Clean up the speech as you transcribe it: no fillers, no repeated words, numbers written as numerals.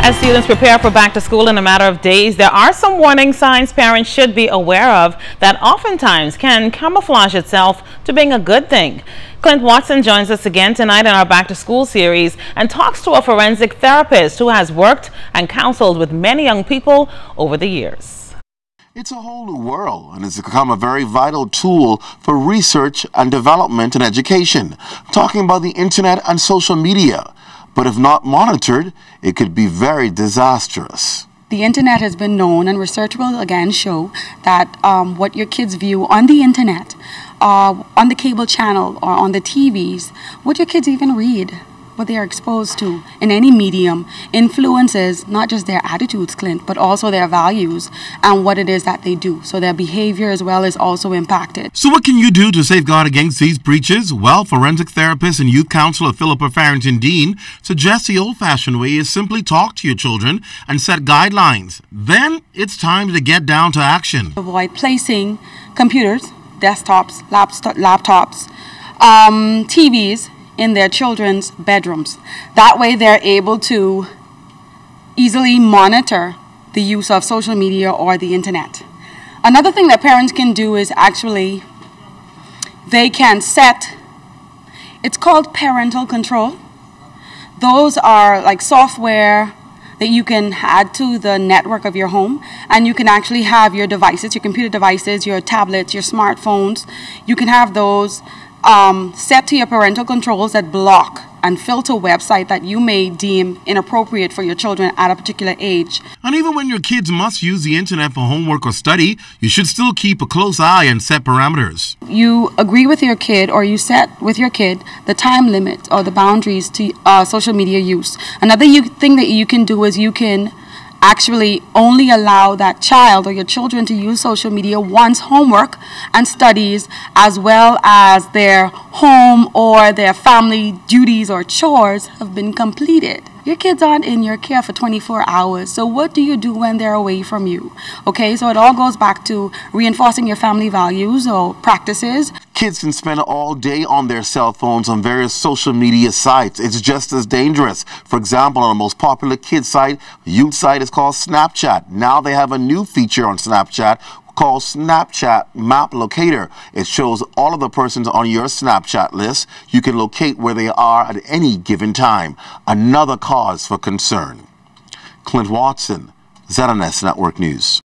As students prepare for back to school in a matter of days, there are some warning signs parents should be aware of that oftentimes can camouflage itself to being a good thing. Clint Watson joins us again tonight in our Back to School series and talks to a forensic therapist who has worked and counseled with many young people over the years. It's a whole new world, and it's become a very vital tool for research and development and education. I'm talking about the internet and social media. But if not monitored, it could be very disastrous. The internet has been known, and research will again show that what your kids view on the internet, on the cable channel or on the TVs, what your kids even read, what they are exposed to in any medium, influences not just their attitudes, Clint, but also their values and what it is that they do. So their behavior as well is also impacted. So what can you do to safeguard against these breaches? Well, forensic therapist and youth counselor Philippa Farrington Dean suggests the old-fashioned way is simply talk to your children and set guidelines. Then it's time to get down to action. Avoid placing computers, desktops, laptops, TVs in their children's bedrooms. That way they're able to easily monitor the use of social media or the internet. Another thing that parents can do is actually they can set, it's called parental control. Those are like software that you can add to the network of your home, and you can actually have your devices, your computer devices, your tablets, your smartphones, you can have those set to your parental controls that block and filter websites that you may deem inappropriate for your children at a particular age. And even when your kids must use the internet for homework or study, you should still keep a close eye and set parameters. You agree with your kid, or you set with your kid the time limit or the boundaries to social media use. Another thing that you can do is you can actually only allow that child or your children to use social media once homework and studies, as well as their home or their family duties or chores have been completed. Your kids aren't in your care for 24 hours, so what do you do when they're away from you? Okay, so it all goes back to reinforcing your family values or practices. Kids can spend all day on their cell phones on various social media sites. It's just as dangerous. For example, on the most popular kid site, youth site is called Snapchat. Now they have a new feature on Snapchat called Snapchat Map Locator. It shows all of the persons on your Snapchat list. You can locate where they are at any given time. Another cause for concern. Clint Watson, ZNS Network News.